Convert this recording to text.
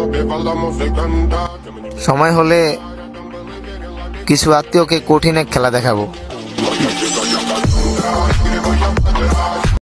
সময় হলে কিছু আত্মীয়কে কঠিন এক খেলা দেখাবো।